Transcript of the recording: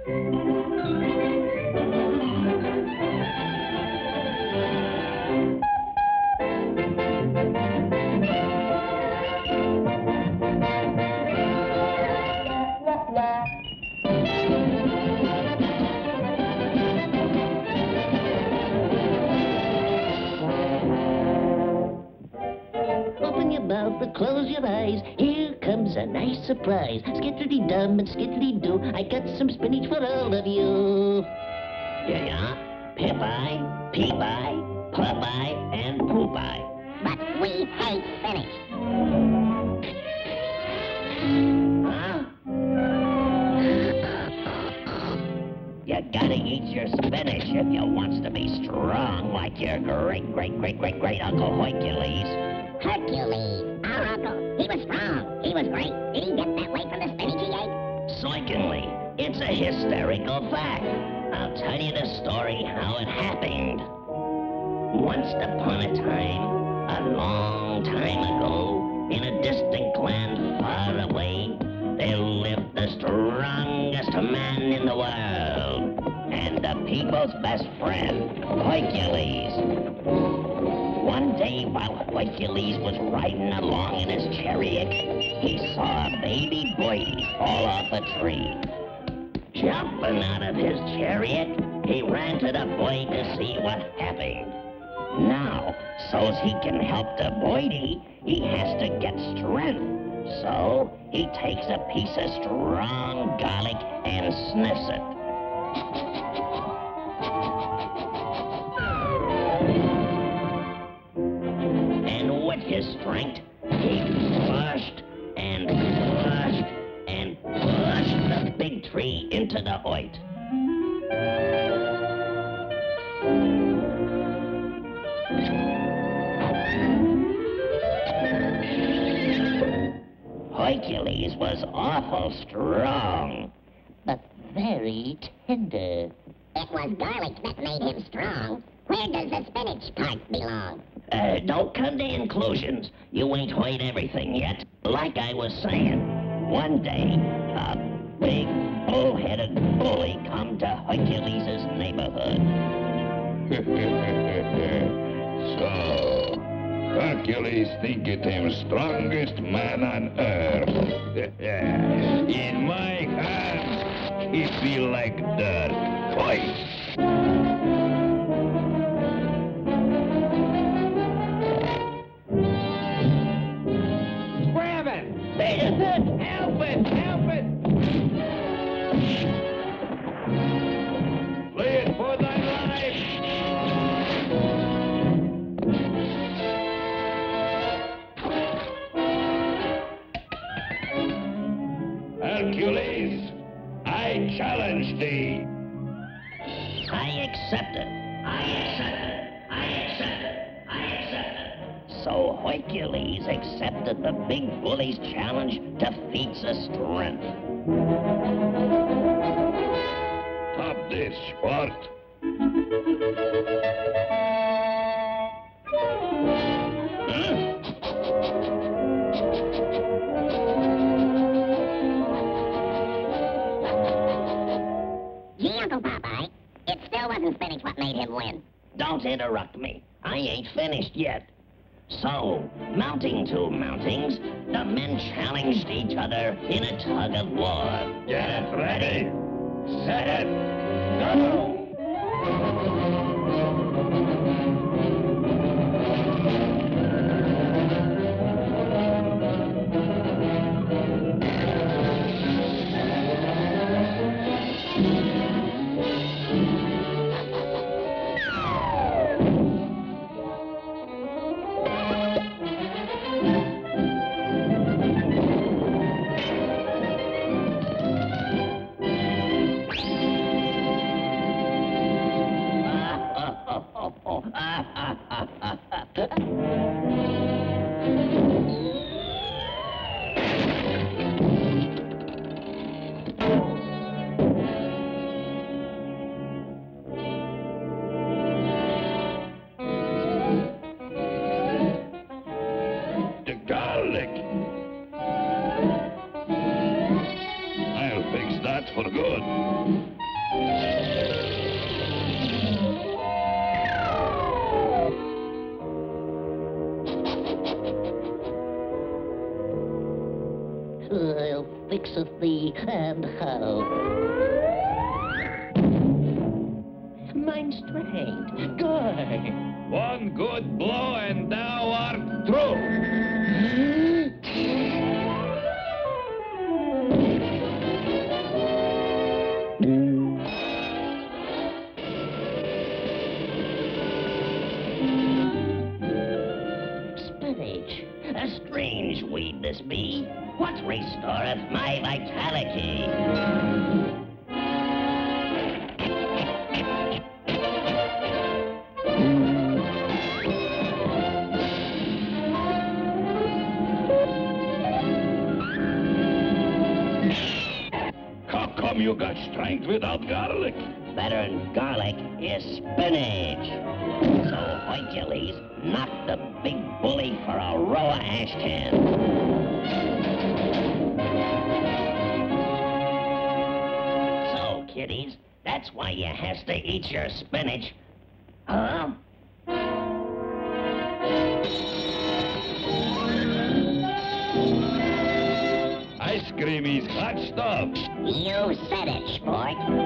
Open your mouth and close your eyes. Here comes a nice surprise. Skiddly-dum and skiddly-doo. I got some spinach for all of you. Yeah. Popeye, Peepeye, Popeye, and Popeye. But we hate spinach. Huh? You gotta eat your spinach if you wants to be strong like your great Uncle Hercules. Hercules, our uncle, he was strong. He was great. Did he get that way from the spinach he ate? Certainly. It's a hysterical fact. I'll tell you the story how it happened. Once upon a time, a long time ago, in a distant land far away, there lived the strongest man in the world, and the people's best friend, Hercules. One day, while Hercules was riding along in his chariot, he saw a baby boy fall off a tree. Jumping out of his chariot, he ran to the boy to see what happened. Now, so's he can help the boy, he has to get strength. So, he takes a piece of strong garlic and sniffs it. And with his strength, he pushed and pushed and pushed the big tree into the earth. Hercules was awful strong, but very tender. It was garlic that made him strong. Where does the spinach part belong? Don't come to conclusions. You ain't heard everything yet. Like I was saying, one day, a big, bull-headed bully come to Hercules' neighborhood. So, Hercules thinketh him strongest man on earth. In my hands, he feel like dirt. Fight! Grab it! Help it! Help it! Flee it for thy life! Hercules, I challenge thee. I accept it. I accept it. I accept it. I accept it. So Hercules accepted the big bully's challenge to feats of strength. Stop this, sport. Gee, Uncle Popeye, it still wasn't spinach what made him win. Don't interrupt me. I ain't finished yet. So, mounting two mountings, the men challenged each other in a tug of war. Get ready. Set, go! The garlic. I'll fix that for good. I'll fix-it thee and how. Mine's straight. Good. One good blow and thou art through. Spinach. A strange weed this be. What restoreth my vitality? How come you got strength without garlic? Better'n garlic is spinach. So Hercules knocked the big bully for a row of ash cans. So, kiddies, that's why you has to eat your spinach. Huh? Ice cream is hot stuff. You said it, sport.